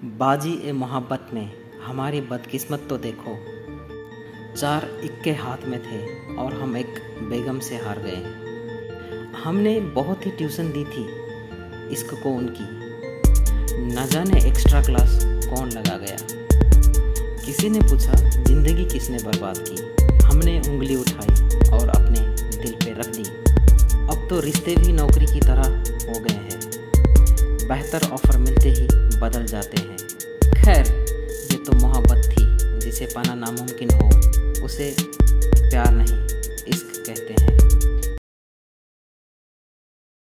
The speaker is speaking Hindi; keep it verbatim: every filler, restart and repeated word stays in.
बाजी ए मोहब्बत में हमारी बदकिस्मत तो देखो। चार इक्के हाथ में थे और हम एक बेगम से हार गए। हमने बहुत ही ट्यूशन दी थी इश्क को उनकी, न जाने एक्स्ट्रा क्लास कौन लगा गया। किसी ने पूछा जिंदगी किसने बर्बाद की, हमने उंगली उठाई और अपने दिल पे रख दी। अब तो रिश्ते भी नौकरी की तरह हो गए हैं, बेहतर ऑफर मिलते ही बदल जाते हैं। खैर, ये तो मोहब्बत थी जिसे पाना नामुमकिन हो, उसे प्यार नहीं इश्क कहते हैं।